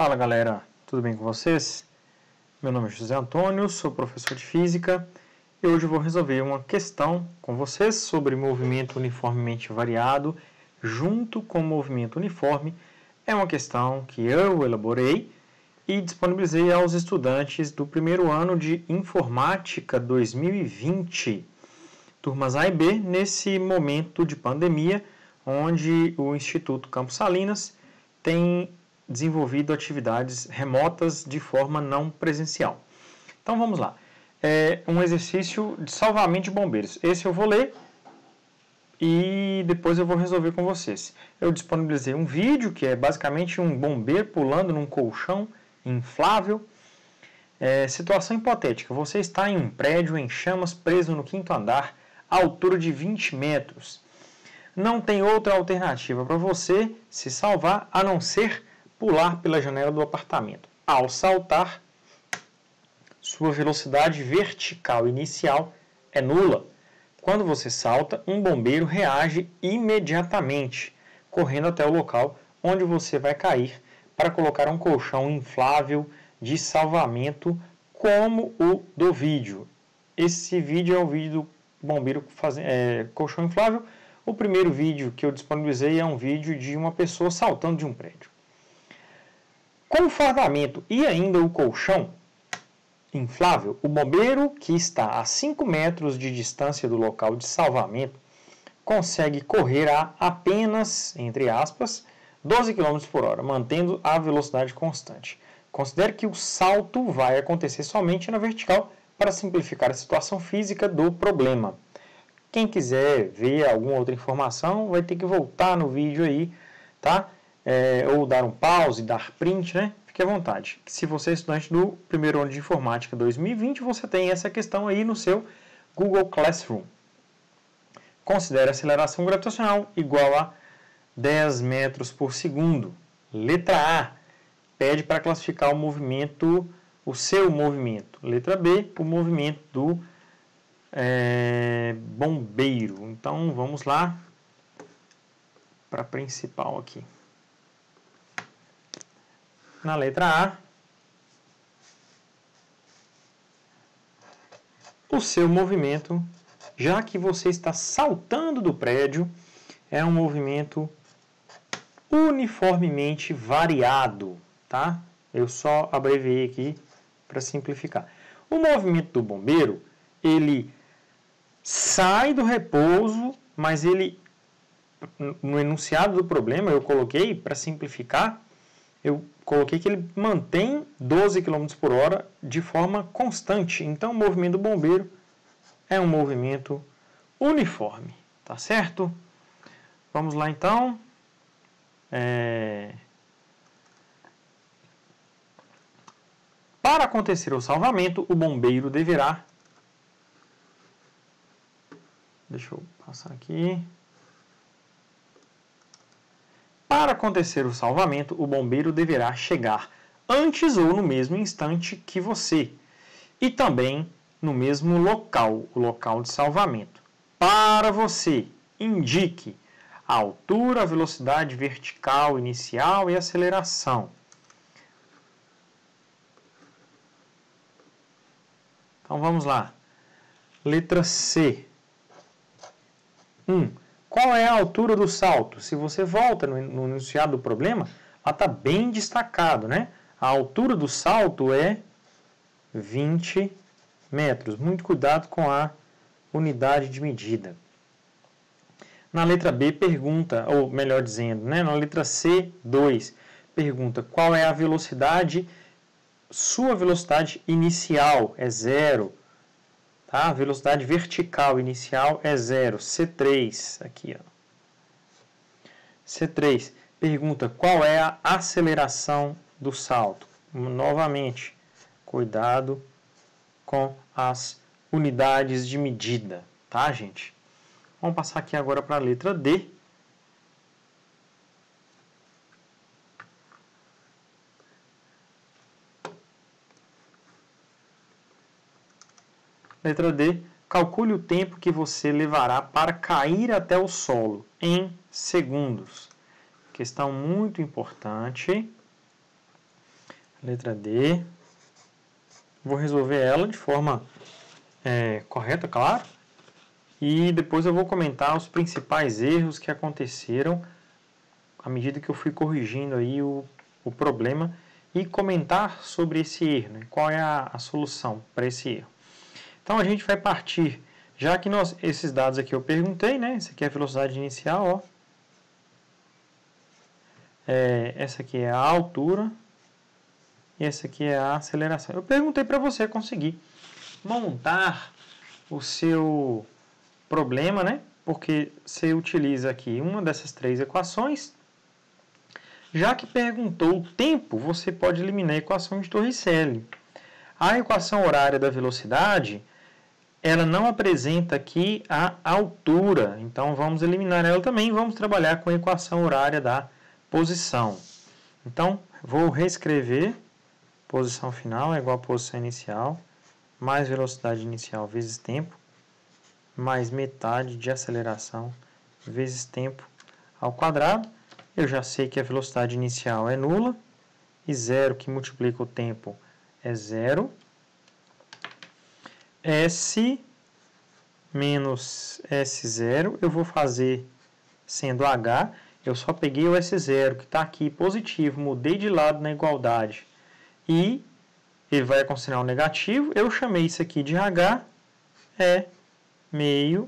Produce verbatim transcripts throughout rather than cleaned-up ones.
Fala galera, tudo bem com vocês? Meu nome é José Antônio, sou professor de Física e hoje eu vou resolver uma questão com vocês sobre movimento uniformemente variado junto com movimento uniforme. É uma questão que eu elaborei e disponibilizei aos estudantes do primeiro ano de Informática dois mil e vinte, turmas A e B, nesse momento de pandemia, onde o Instituto Campos Salinas tem desenvolvido atividades remotas de forma não presencial. Então vamos lá. É um exercício de salvamento de bombeiros. Esse eu vou ler e depois eu vou resolver com vocês. Eu disponibilizei um vídeo que é basicamente um bombeiro pulando num colchão inflável. É, situação hipotética. Você está em um prédio em chamas preso no quinto andar, a altura de vinte metros. Não tem outra alternativa para você se salvar a não ser pular pela janela do apartamento. Ao saltar, sua velocidade vertical inicial é nula. Quando você salta, um bombeiro reage imediatamente, correndo até o local onde você vai cair para colocar um colchão inflável de salvamento como o do vídeo. Esse vídeo é o vídeo do bombeiro fazendo é, colchão inflável. O primeiro vídeo que eu disponibilizei é um vídeo de uma pessoa saltando de um prédio. Com o fardamento e ainda o colchão inflável, o bombeiro, que está a cinco metros de distância do local de salvamento, consegue correr a apenas, entre aspas, doze quilômetros por hora, mantendo a velocidade constante. Considere que o salto vai acontecer somente na vertical para simplificar a situação física do problema. Quem quiser ver alguma outra informação vai ter que voltar no vídeo aí, tá? É, ou dar um pause, dar print, né? Fique à vontade. Se você é estudante do primeiro ano de Informática dois mil e vinte, você tem essa questão aí no seu Google Classroom. Considere a aceleração gravitacional igual a dez metros por segundo. Letra A, pede para classificar o movimento, o seu movimento. Letra B, o movimento do é, bombeiro. Então, vamos lá para a principal aqui. Na letra A, o seu movimento, já que você está saltando do prédio, é um movimento uniformemente variado, tá? Eu só abreviei aqui para simplificar. O movimento do bombeiro, ele sai do repouso, mas ele, no enunciado do problema, eu coloquei, para simplificar, eu coloquei que ele mantém doze quilômetros por hora de forma constante. Então, o movimento do bombeiro é um movimento uniforme, tá certo? Vamos lá, então. É... Para acontecer o salvamento, o bombeiro deverá... Deixa eu passar aqui... Para acontecer o salvamento, o bombeiro deverá chegar antes ou no mesmo instante que você, e também no mesmo local, o local de salvamento. Para você, indique a altura, a velocidade vertical inicial e aceleração. Então vamos lá. Letra C. um. Qual é a altura do salto? Se você volta no, no enunciado do problema, ela está bem destacado, né? A altura do salto é vinte metros. Muito cuidado com a unidade de medida. Na letra B, pergunta, ou melhor dizendo, né? Na letra C, dois, pergunta qual é a velocidade, sua velocidade inicial é zero. Tá? A velocidade vertical inicial é zero. C três, aqui, ó. C três, pergunta qual é a aceleração do salto. Novamente, cuidado com as unidades de medida, tá, gente? Vamos passar aqui agora para a letra D. Letra D, calcule o tempo que você levará para cair até o solo em segundos. Questão muito importante. Letra D. Vou resolver ela de forma é, correta, claro. E depois eu vou comentar os principais erros que aconteceram à medida que eu fui corrigindo aí o, o problema e comentar sobre esse erro, né? Qual é a, a solução para esse erro. Então a gente vai partir, já que nós, esses dados aqui eu perguntei, né? Essa aqui é a velocidade inicial, ó. É, essa aqui é a altura e essa aqui é a aceleração. Eu perguntei para você conseguir montar o seu problema, né? Porque você utiliza aqui uma dessas três equações. Já que perguntou o tempo, você pode eliminar a equação de Torricelli. A equação horária da velocidade, ela não apresenta aqui a altura. Então, vamos eliminar ela também. Vamos trabalhar com a equação horária da posição. Então, vou reescrever. Posição final é igual a posição inicial, mais velocidade inicial vezes tempo, mais metade de aceleração vezes tempo ao quadrado. Eu já sei que a velocidade inicial é nula, e zero que multiplica o tempo é zero. S menos S zero, eu vou fazer sendo H, eu só peguei o S zero, que está aqui positivo, mudei de lado na igualdade, e ele vai com sinal negativo, eu chamei isso aqui de H, é meio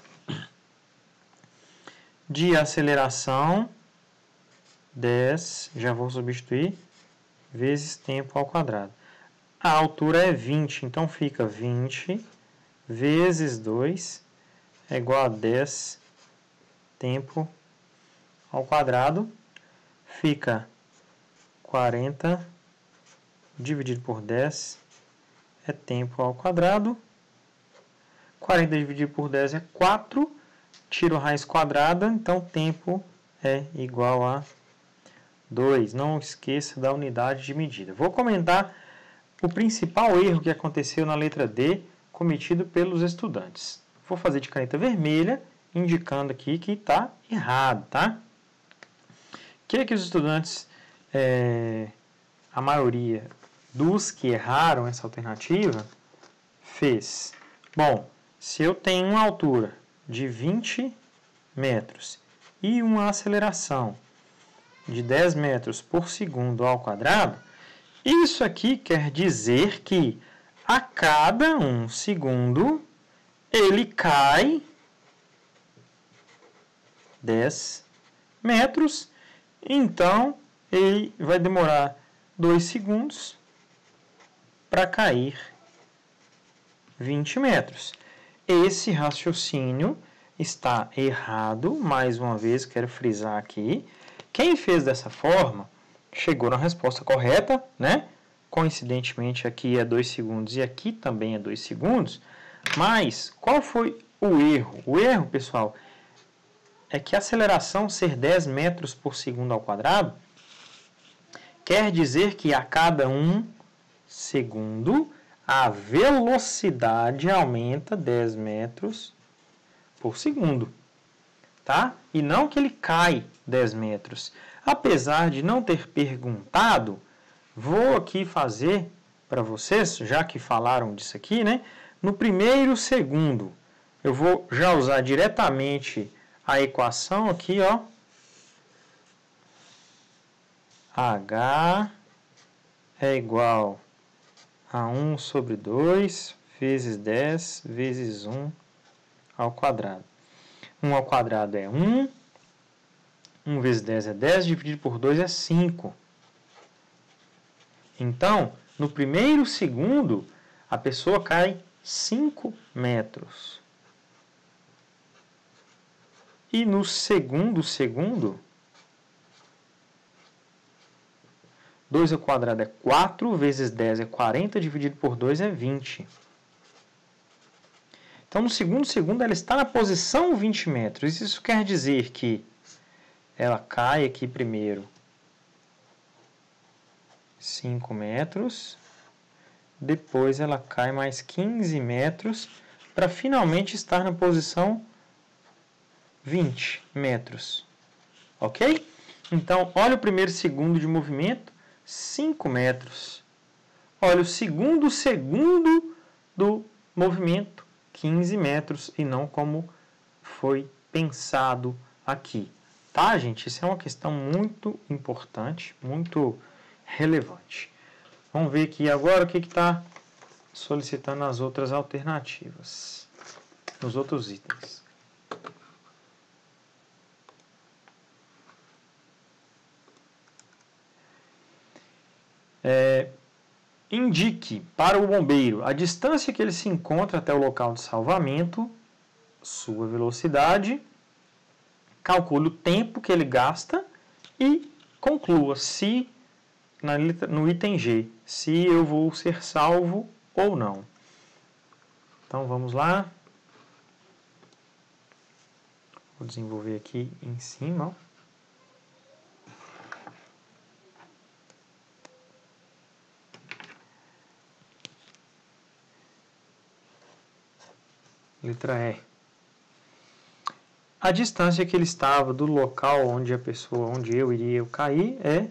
de aceleração, dez, já vou substituir, vezes tempo ao quadrado. A altura é vinte, então fica vinte vezes dois é igual a dez tempo ao quadrado. Fica quarenta dividido por dez é tempo ao quadrado. quarenta dividido por dez é quatro. Tiro a raiz quadrada, então tempo é igual a dois. Não esqueça da unidade de medida. Vou comentar o principal erro que aconteceu na letra D, cometido pelos estudantes. Vou fazer de caneta vermelha, indicando aqui que está errado, tá? O que é que os estudantes, é, a maioria dos que erraram essa alternativa, fez? Bom, se eu tenho uma altura de vinte metros e uma aceleração de dez metros por segundo ao quadrado, isso aqui quer dizer que a cada um segundo ele cai dez metros, então ele vai demorar dois segundos para cair vinte metros. Esse raciocínio está errado, mais uma vez quero frisar aqui. Quem fez dessa forma chegou na resposta correta, né? Coincidentemente aqui é dois segundos e aqui também é dois segundos. Mas qual foi o erro? O erro, pessoal, é que a aceleração ser dez metros por segundo ao quadrado quer dizer que a cada um segundo a velocidade aumenta dez metros por segundo, tá? E não que ele cai dez metros. Apesar de não ter perguntado, vou aqui fazer para vocês, já que falaram disso aqui, né? No primeiro segundo, eu vou já usar diretamente a equação aqui, ó. H é igual a um sobre dois vezes dez vezes um ao quadrado. um ao quadrado é um. um vezes dez é dez, dividido por dois é cinco. Então, no primeiro segundo, a pessoa cai cinco metros. E no segundo segundo, dois ao quadrado é quatro, vezes dez é quarenta, dividido por dois é vinte. Então, no segundo segundo, ela está na posição vinte metros. Isso quer dizer que ela cai aqui primeiro cinco metros, depois ela cai mais quinze metros, para finalmente estar na posição vinte metros. Ok? Então, olha o primeiro segundo de movimento, cinco metros. Olha, o segundo segundo do movimento, quinze metros, e não como foi pensado aqui. Tá, gente? Isso é uma questão muito importante, muito relevante. Vamos ver aqui agora o que está solicitando as outras alternativas, nos outros itens. É, indique para o bombeiro a distância que ele se encontra até o local de salvamento, sua velocidade, calcule o tempo que ele gasta e conclua se, na letra, no item G, se eu vou ser salvo ou não. Então vamos lá. Vou desenvolver aqui em cima. Ó. Letra E. A distância que ele estava do local onde a pessoa, onde eu iria cair, é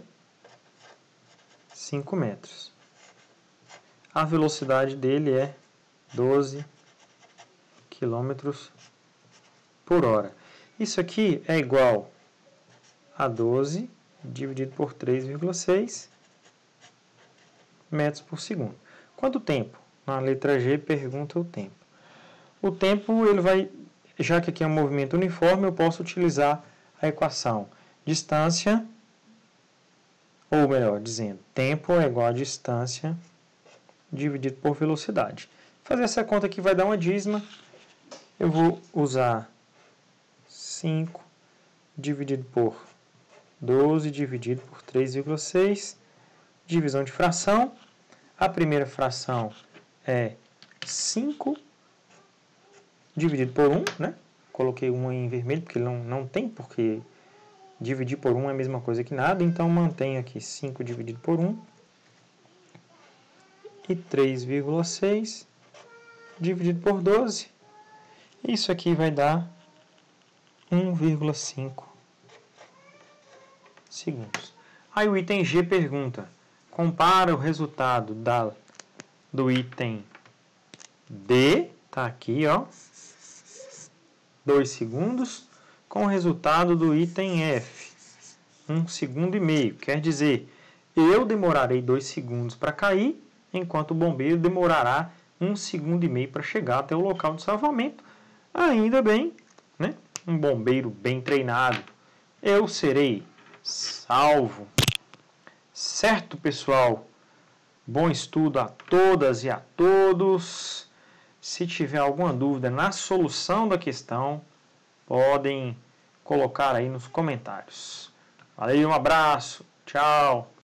cinco metros. A velocidade dele é doze quilômetros por hora. Isso aqui é igual a doze dividido por três vírgula seis metros por segundo. Quanto tempo? Na letra G pergunta o tempo. O tempo, ele vai, já que aqui é um movimento uniforme, eu posso utilizar a equação distância, ou melhor dizendo, tempo é igual a distância dividido por velocidade. Fazer essa conta aqui vai dar uma dízima. Eu vou usar cinco dividido por doze dividido por três vírgula seis, divisão de fração. A primeira fração é cinco dividido por um, né? Coloquei um em vermelho porque não, não tem, porque dividir por um é a mesma coisa que nada, então mantenho aqui cinco dividido por um e três vírgula seis dividido por doze. Isso aqui vai dar um vírgula cinco segundos. Aí o item G pergunta, compara o resultado da, do item D, tá aqui, ó, dois segundos, com o resultado do item F, um segundo e meio. Quer dizer, eu demorarei dois segundos para cair, enquanto o bombeiro demorará um segundo e meio para chegar até o local de salvamento. Ainda bem, né? Um bombeiro bem treinado, eu serei salvo. Certo, pessoal? Bom estudo a todas e a todos. Se tiver alguma dúvida na solução da questão, podem colocar aí nos comentários. Valeu, um abraço, tchau!